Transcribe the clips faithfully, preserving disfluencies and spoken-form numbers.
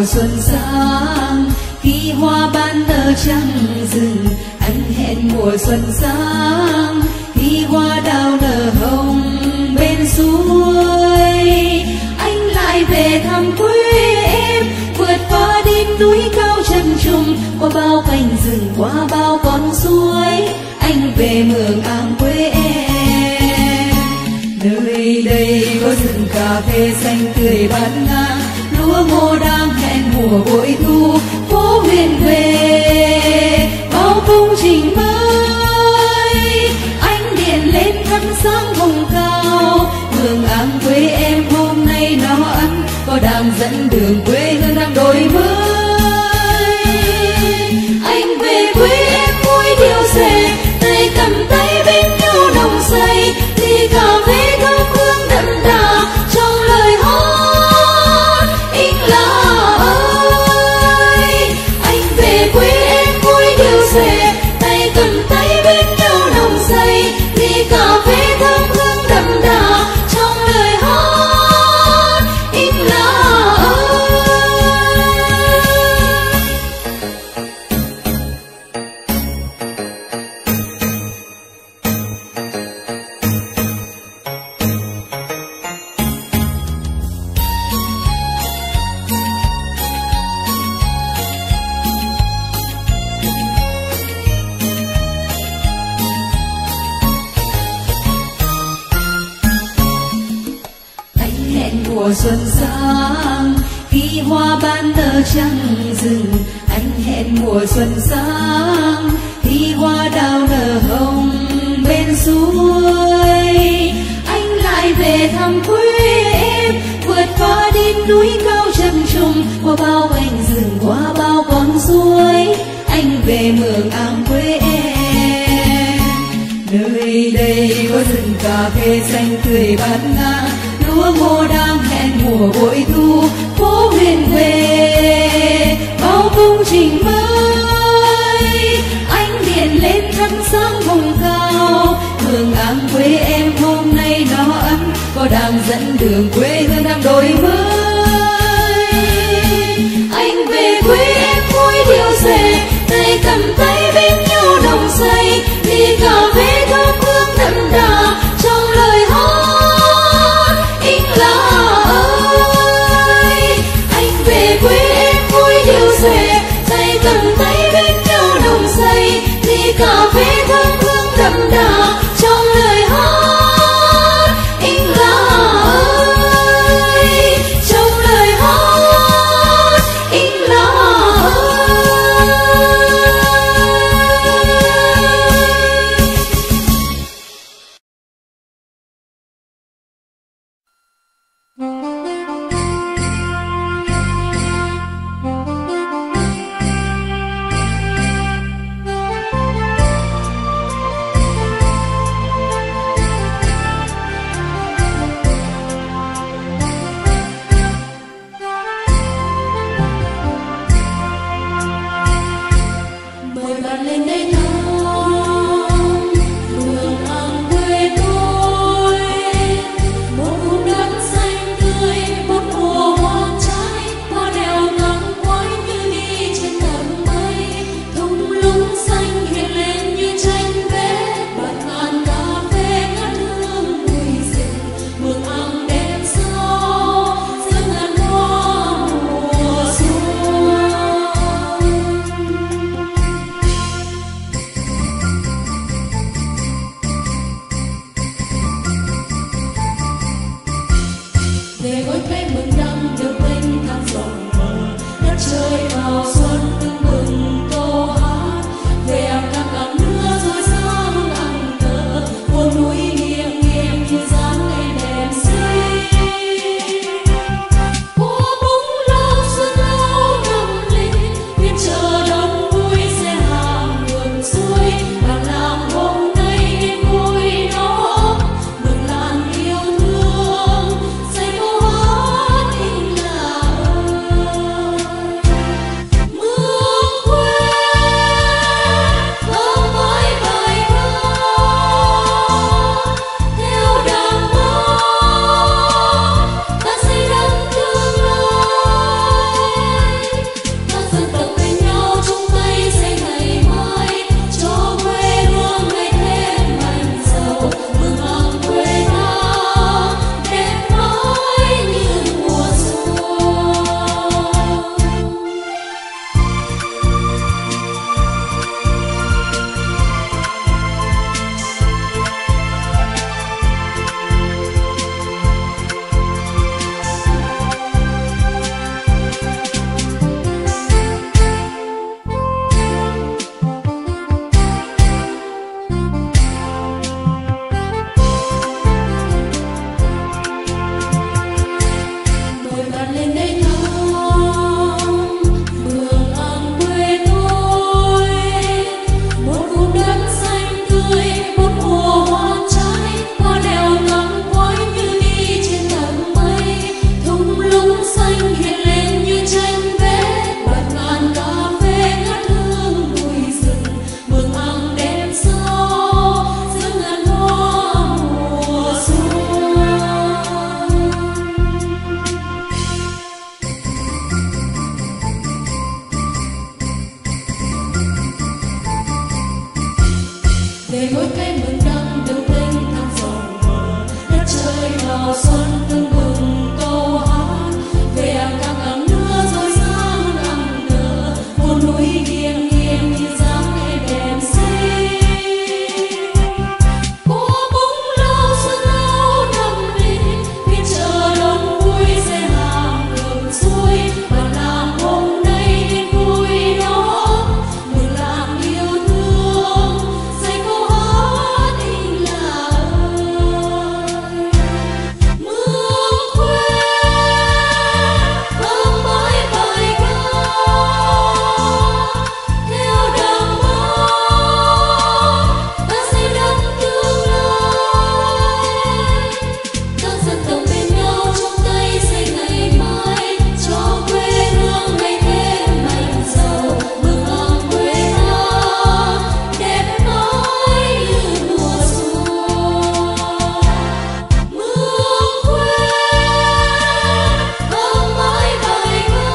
mùa xuân sang, khi hoa ban nở trắng rừng. Anh hẹn mùa xuân sang, khi hoa đào nở hồng bên suối. Anh lại về thăm quê em, vượt qua đỉnh núi cao trần trùng, qua bao cánh rừng, qua bao con suối. Anh về mường áng quê em. Nơi đây có rừng cà phê xanh tươi bạt ngang, lúa ngô đang hẹn mùa bội thu. Phố huyền quê bao công trình mới, ánh điện lên thắp sáng vùng cao. Mường áng quê em hôm nay nó ấm, có đang dẫn đường quê hương đang đổi mới. Anh về quê em vui điệu xòe, tay cầm tay bên nhau nồng say. Ly cà phê thơm hương đậm đà trong lời hát Inh La ơi. Anh về quê em vui điệu xòe, tay cầm tay bên nhau nồng say. Ly cà phê thơm hương đậm đà trong lời hát Inh La ơi. Mùa xuân sang, khi hoa ban nở trắng rừng. Anh hẹn mùa xuân sang, khi hoa đào nở hồng bên suối. Anh lại về thăm quê em, vượt qua đỉnh núi cao trần trùng, qua bao cánh rừng, qua bao con suối. Anh về mường áng quê em. Nơi đây có rừng cà phê xanh tươi bạt ngang, lúa ngô đang hẹn mùa bội thu. Phố huyền quê bao công trình mới, ánh điện lên thắp sáng vùng cao. Mường áng quê em hôm nay nó ấm, có đang dẫn đường quê hương đang đổi mới. Anh về quê em vui điệu xòe, tay cầm tay bên nhau nồng say. Ly cà phê thơm hương đậm đà trong lời hát Inh La ơi. Anh về quê em vui điệu xòe, tay cầm tay bên nhau nồng say. Ly cà phê thơm hương đậm đà trong lời hát Inh La ơi. về với cái mừng đăng đường tinh thăng rộng mở, đất trời đỏ xuân tưng bừng câu hát về càng ấm nữa rồi sáng ấm nở một núi nghiêng nghiêng như dáng em đẹp xinh. Có bóng lao xuân lao năm đi phiên chợ đông vui xe hàng ngược xuôi bản làng hôm nay yên vui đó mừng làng yêu thương dạy câu hát in là ơi mương quê vang mãi bài ca theo đàn bóng ta xây đất tương lai các dân tộc bên nhau chung tay xây ngày mai cho quê hương ngày thêm mạnh giàu mừng ơn quê ta đẹp mãi như mùa xuân mương quê vang mãi bài ca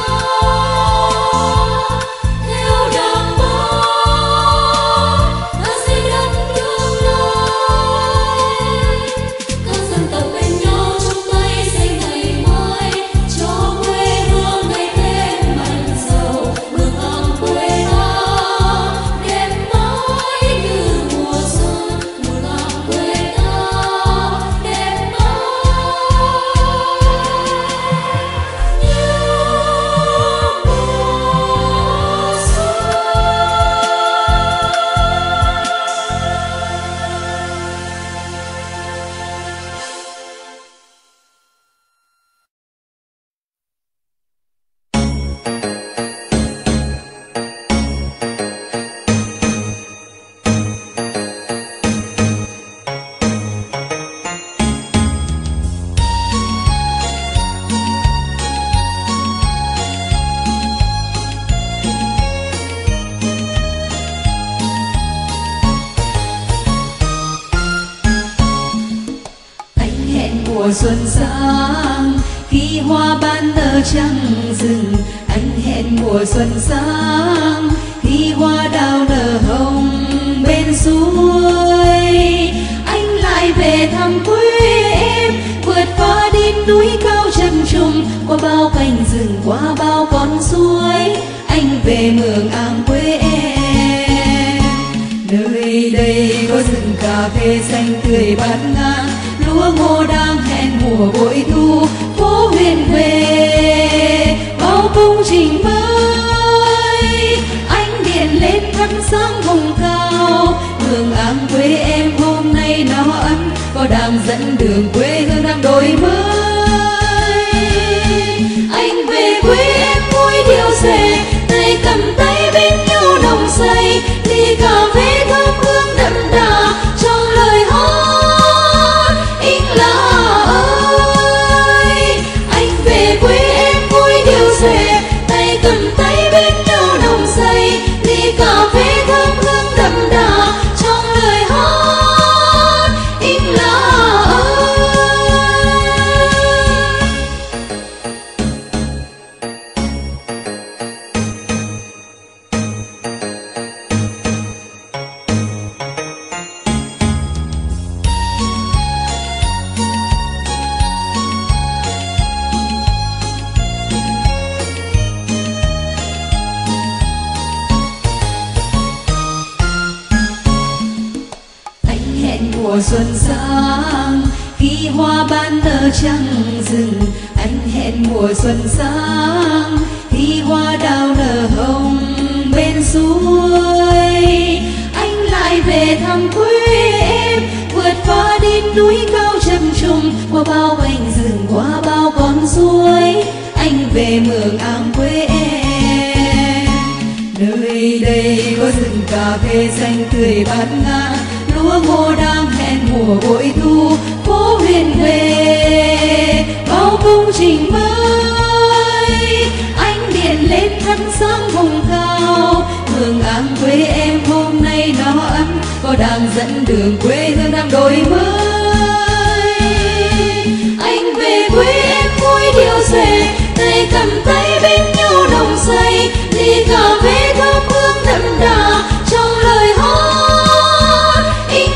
theo đàn bóng ta xây đất tương lai các dân tộc bên nhau chung tay xây ngày mai cho quê hương ngày thêm mạnh giàu mừng ơn quê ta đẹp mãi như mùa xuân mừng ơn quê ta đẹp mãi anh hẹn mùa xuân sang khi hoa ban nở trắng rừng anh hẹn mùa xuân sang khi hoa đào nở hồng bên suối anh lại về thăm quê em vượt qua đỉnh núi cao trầm trùng qua bao cánh rừng qua bao con suối anh về mường áng quê em nơi đây có rừng cà phê xanh tươi bát ngát lúa ngô đang hẹn mùa bội thu phố huyền về bao công trình mới ánh điện lên thắp sáng vùng cao mường áng quê em hôm nay nó ấm có đang dẫn đường quê hương đang đổi mới anh về quê em vui điệu xòe tay cầm tay bên nhau nồng say ly cà phê thơm hương đậm đà trong lời hát in là ơi anh về quê em vui điệu xòe tay cầm tay bên nhau nồng say ly cà phê thơm hương đậm đà trong lời hát in là mùa xuân sang khi hoa ban nở trắng rừng anh hẹn mùa xuân sang khi hoa đào nở hồng bên suối anh lại về thăm quê em vượt qua đỉnh núi cao trầm trùng qua bao cánh rừng qua bao con suối anh về mường áng quê em nơi đây có rừng cà phê xanh tươi bát ngát lúa ngô đang hẹn mùa bội thu phố huyền về bao công trình mới ánh điện lên thắp sáng vùng cao mường áng quê em hôm nay nó ấm có đang dẫn đường quê hương đang đổi mới anh về quê em vui điệu xòe tay cầm tay bên nhau nồng say ly cà phê thơm hương đậm đà trong lời hát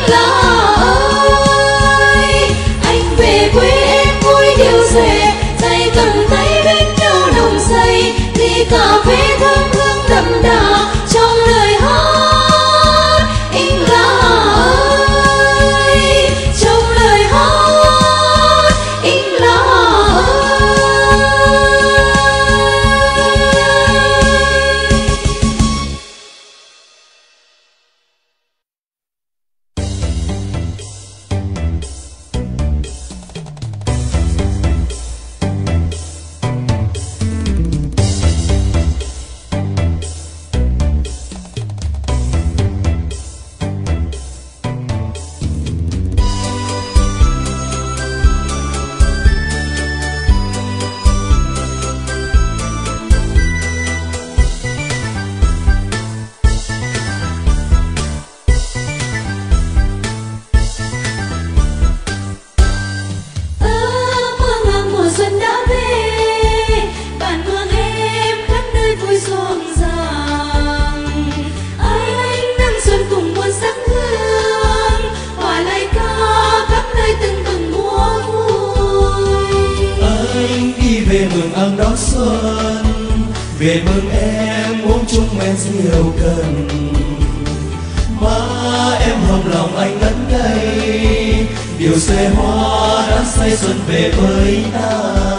về mừng em uống chung men rượu cần. Má em hồng lòng anh ngất ngây, điều xe hoa đã say xuân về với ta.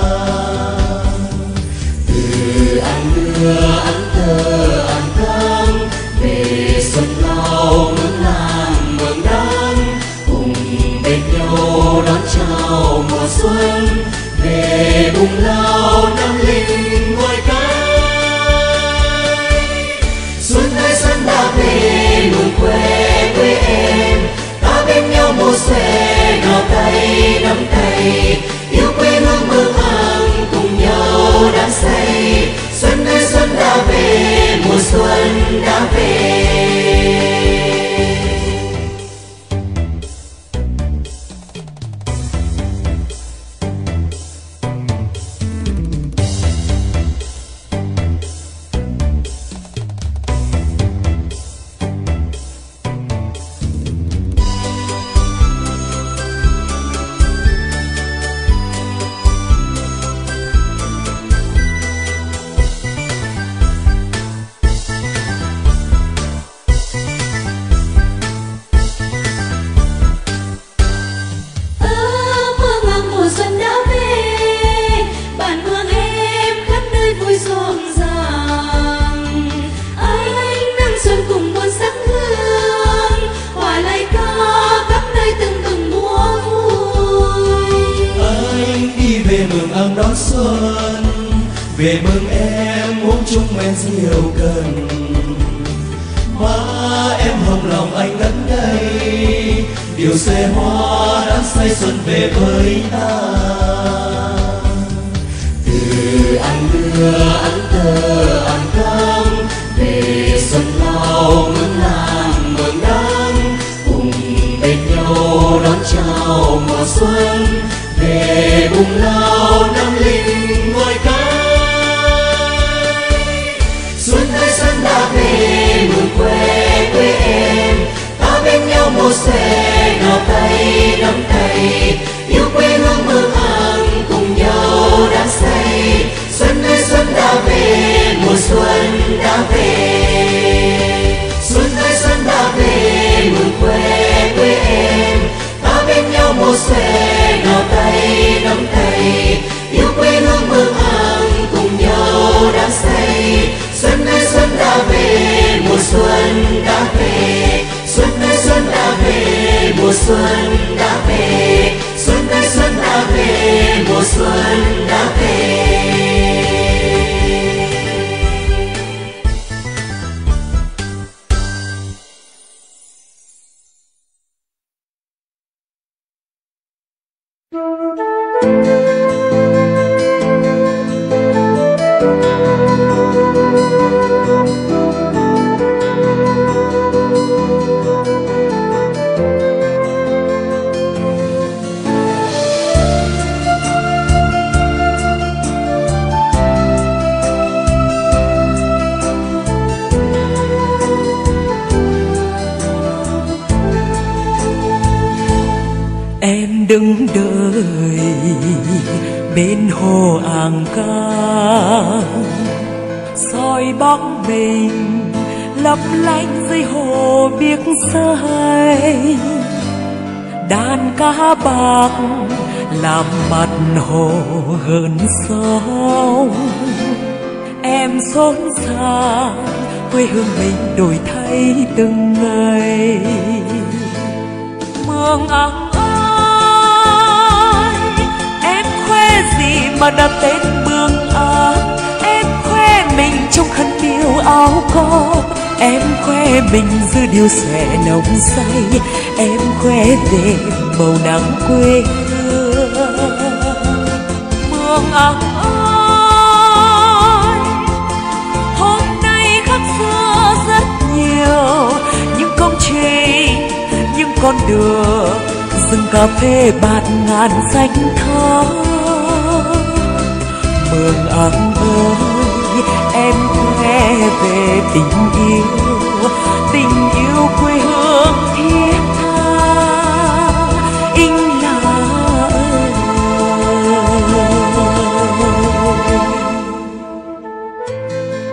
Từ ăn mưa ăn thơ ăn thơm về xuân lao mừng làng mừng đắng, cùng bên nhau đón chào mùa xuân về bùng lao năm linh ngôi cái. Xuân ơi xuân đã về mừng quê quê em, ta bên nhau mùa xuân nào tay nắm tay, yêu quê hương mơ áng cùng nhau đắm say. Xuân ơi xuân đã về, mùa xuân đã về. Đón xuân về mừng em uống chung men rượu cần. Má em hồng lòng anh ngất ngây, điều xe hoa đã say xuân về với ta. Từ ăn mưa ăn thơ ăn thơm về xuân lao mừng làng mừng đắng, cùng bên nhau đón chào mùa xuân về bùng lao năm linh ngôi cái. Xuân ơi xuân đã về mừng quê quê em, ta bên nhau mùa xuân nào tay nắm tay, yêu quê hương mơ áng cùng nhau đắm say. Xuân ơi xuân đã về, mùa xuân đã về. Xuân ơi xuân đã về mừng quê quê em, ta bên nhau mùa xuân nào tay nắm tay, yêu quê hương mơ áng cùng nhau đắm say. Xuân ơi xuân đã về, mùa xuân đã về. Xuân ơi xuân đã về, mùa xuân đã về. Xuân ơi xuân đã về, mùa xuân đã về. Đứng đợi bên hồ Àng Ca, soi bóng mình lấp lánh dưới hồ biếc say. Đàn cá bạc làm mặt hồ gợn sóng, em xốn xang quê hương mình đổi thay từng ngày. Mường Áng gì mà đặt tên Mường Áng, em khoe mình trong khăn piêu áo có, em khoe mình giữ điều xòe nồng say, em khoe về màu nắng quê hương. Mường Áng ơi, hôm nay khác xưa rất nhiều, những công trình, những con đường, rừng cà phê bạt ngàn xanh thắm. Mường Áng ơi, em khoe về tình yêu, tình yêu quê hương thiết tha, in là ơi.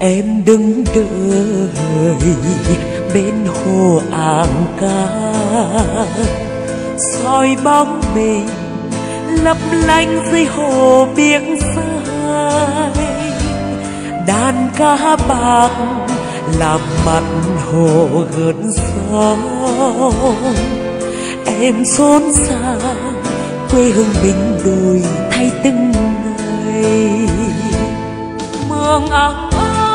em đứng đợi bên hồ Áng Ca, soi bóng mình lấp lánh dưới hồ biển phai. Đàn cá bạc làm mặt hồ gợn sóng, em xốn sang quê hương bình đồi thay từng ngày. Mường Áng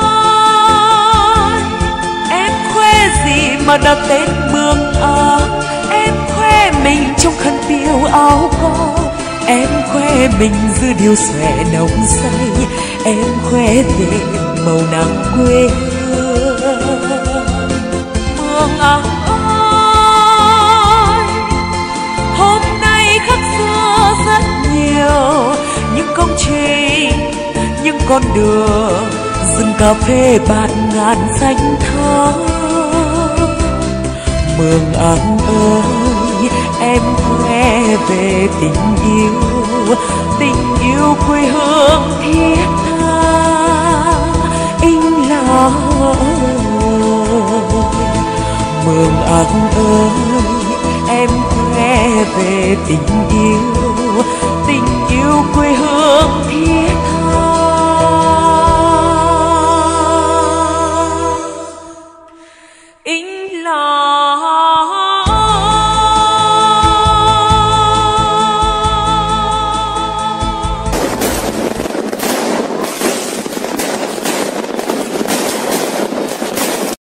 ơi, em khoe gì mà đặt tên Mường Áng? Em khoe mình trong khăn piêu áo có, em khoe mình giữ điều xòe nồng say, em khoe về màu nắng quê hương. Mường Áng ơi, hôm nay khác xưa rất nhiều, những công trình, những con đường, rừng cà phê bạt ngàn xanh thẳm. Mường Áng ơi, em khoe về tình yêu, tình yêu quê hương thiết tha in lòng. Mường Áng ơi, em khoe về tình yêu, tình yêu quê hương thiết tha in lòng.